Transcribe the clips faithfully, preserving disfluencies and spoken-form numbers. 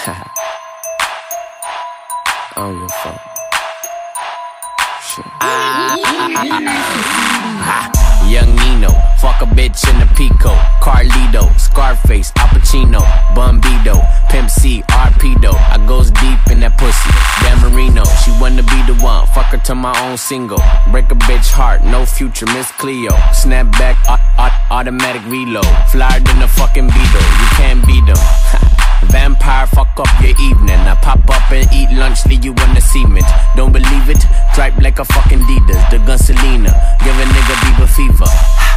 I don't give a fuck. Shit. Young Nino, fuck a bitch in a Pico. Carlito, Scarface, Al Pacino, Bumbido, Pimp C, Arpedo. I goes deep in that pussy. Dan Marino, she wanna be the one. Fuck her to my own single. Break a bitch heart, no future, Miss Cleo. Snap back, automatic reload. Flyer than a fucking Beetle, you can't beat them. Vampire, fuck up your evening. I pop up and eat lunch, leave you on the cement. Don't believe it? Dripe like a fucking Adidas. The gun Selena, give a nigga Bieber fever.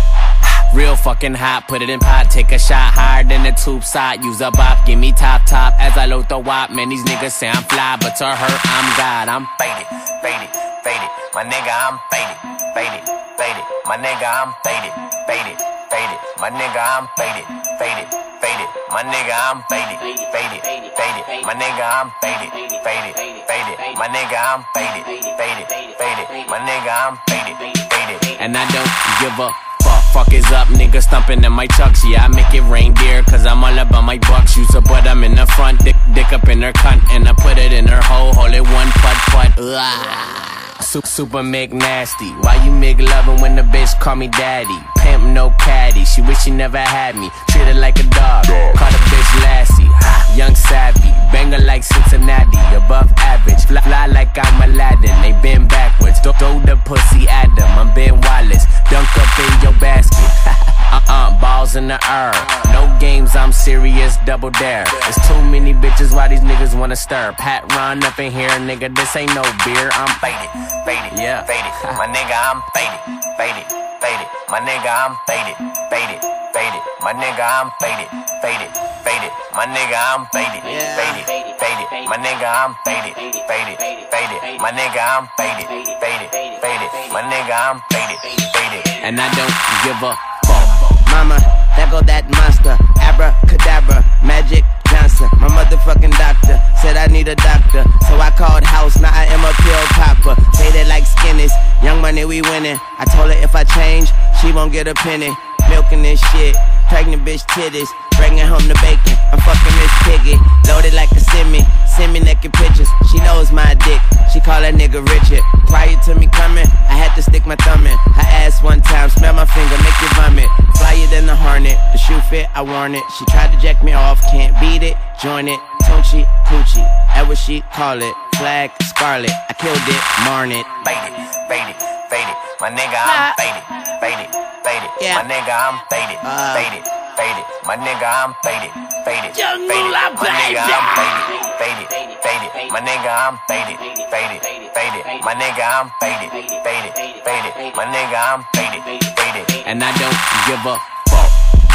Real fucking hot, put it in pot. Take a shot higher than the tube side. Use a bop, give me top top. As I load the wop, man, these niggas say I'm fly, but to her, I'm God. I'm faded, faded, faded. My nigga, I'm faded, faded, faded. My nigga, I'm faded, faded, faded. My nigga, I'm faded, faded, faded. My nigga, I'm faded, faded, faded. My nigga, I'm faded, faded, faded. My nigga, I'm faded, faded, faded. My nigga, I'm faded, faded. And I don't give a fuck. Fuck is up, nigga stumping in my chucks. Yeah, I make it reindeer, cause I'm all about my bucks. Use a butt, I'm in the front, dick, dick up in her cunt. And I put it in her hole, hold it one putt, putt. Ugh. Super McNasty. Why you make loving when the bitch call me daddy? Pimp no caddy. She wish she never had me. Treat her like a dog. Call the bitch Lassie. Young savvy. Banger like Cincinnati. Above average. Fly, fly like I'm Aladdin. They been backwards. Throw, throw the pussy at them. I'm Ben Wallace. Dunk up in your basket. Uh-uh, balls in the air. No games, I'm serious, double dare. There's too many bitches, why these niggas wanna stir? Pat run up in here, nigga, this ain't no beer. I'm faded, faded, yeah, faded. My nigga, I'm faded, faded, faded. My nigga, I'm faded, faded, faded. My nigga, I'm faded, faded, faded. My nigga, I'm faded, faded, faded. My nigga, I'm faded, faded, faded. My nigga, I'm faded, faded, faded. My nigga, I'm faded, faded. And I don't give a mama, there go that monster. Abracadabra, Magic Johnson. My motherfucking doctor said I need a doctor, so I called house, now I am a pill popper. Say that like Skinnies, young money we winning. I told her if I change, she won't get a penny. Milking this shit, pregnant bitch titties, bringing home the bacon. I'm fucking Miss Piggy, loaded like a semi. Send me naked pictures, she knows my dick. She call that nigga Richard. Prior to me coming, I had to stick my thumb in her ass one time, smell my finger, make you vomit. Flyer than the Hornet, the shoe fit, I worn it. She tried to jack me off, can't beat it, join it. Tunchi, Coochie, that what she call it. Flag, Scarlet, I killed it, marn it. Faded, faded, faded. My nigga, I'm faded, faded, faded. Yeah. My nigga, I'm faded, uh, faded, faded. My nigga, I'm faded, faded, faded. My nigga, I'm faded, faded, faded. My nigga, I'm faded, faded, faded. My nigga, I'm faded, faded, faded. My nigga, I'm faded, faded. And I don't give a fuck.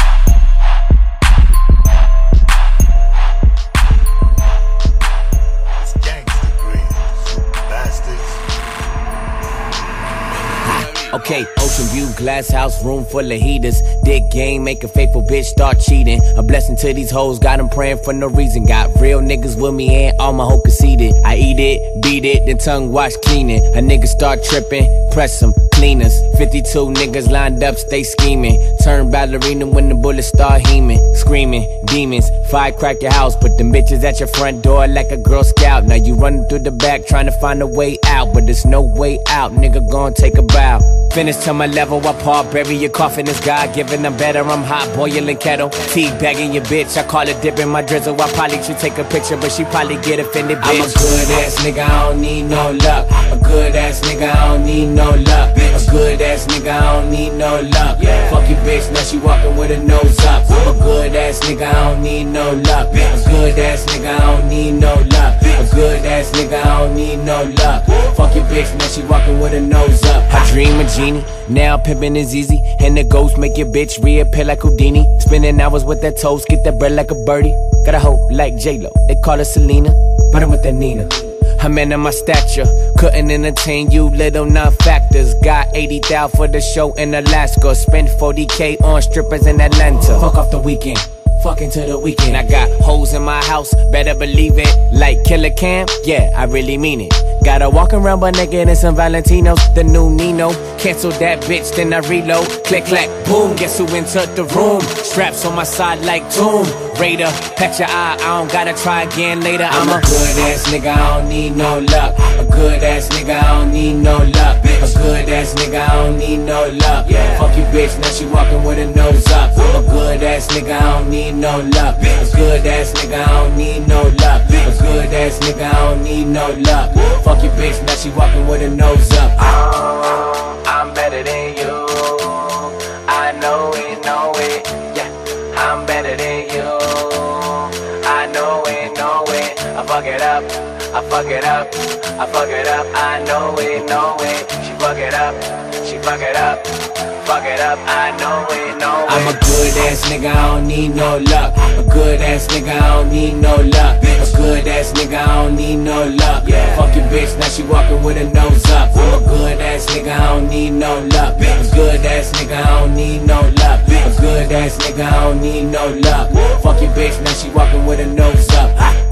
Okay, ocean view, glass house, room full of heaters. Dick game, make a faithful bitch start cheating. A blessing to these hoes, got them praying for no reason. Got real niggas with me and all my hoe conceited. I eat it, beat it, then tongue wash cleaning. A nigga start tripping, press them, cleaners. fifty-two niggas lined up, stay scheming. Turn ballerina when the bullets start heaming. Screaming, demons, fire crack your house. Put them bitches at your front door like a Girl Scout. Now you running through the back trying to find a way out, but there's no way out, nigga gon' take a bow. Finish to my level, I paw, bury your coffin is God-given. I'm better, I'm hot, boiling kettle. Tea bagging your bitch, I call it dipping my drizzle. I probably should take a picture, but she probably get offended, bitch. I'm a good ass nigga, I don't need no luck. A good ass nigga, I don't need no luck. A good ass nigga, I don't need no luck. Fuck your bitch, now she walking with her nose up. I'm a good ass nigga, I don't need no luck. A good ass nigga, I don't need no luck. A good ass nigga, I don't need no luck. Fuck your bitch, now she walking with her nose up. I dream a genie, now pimping is easy. And the ghost make your bitch reappear like Houdini. Spending hours with that toast, get that bread like a birdie. Got a hoe like J-Lo, they call her Selena, but I'm with that Nina. A man of my stature, couldn't entertain you little non-factors. Got eighty thousand for the show in Alaska. Spent forty K on strippers in Atlanta. Fuck off the weekend, fucking to the weekend. I got hoes in my house, better believe it. Like Killer Cam, yeah, I really mean it. Gotta walk around butt naked in some Valentinos. The new Nino, cancel that bitch, then I reload. Click, clack, boom, guess who entered the room? Straps on my side like Tomb Raider. Catch your eye, I don't gotta try again later. I'm a good ass nigga, I don't need no luck. A good ass nigga, I don't need no luck. A good ass nigga, I don't need no luck. Fuck you bitch, now she walking with her nose up. I'm a good ass nigga, I don't need no luck. A good ass nigga, I don't need no luck. A good ass nigga, I don't need no luck. Fuck you bitch, now she walking with her nose up. Oh, I'm better than you. I know it, know it. Yeah, I'm better than you. I know it, know it. I fuck it up, I fuck it up, I fuck it up. I know it, know it. She fuck it up, she fuck it up. Fuck it up, I know it, know it. I'm a good ass nigga, I don't need no luck. A good ass nigga, I don't need no luck. A good ass nigga, I don't need no luck. Fuck your bitch, now she walking with her nose up. I'm a good ass nigga, I don't need no luck. A good ass nigga, I don't need no luck. A good ass nigga, I don't need no luck. Fuck your bitch, now she walking with her nose up.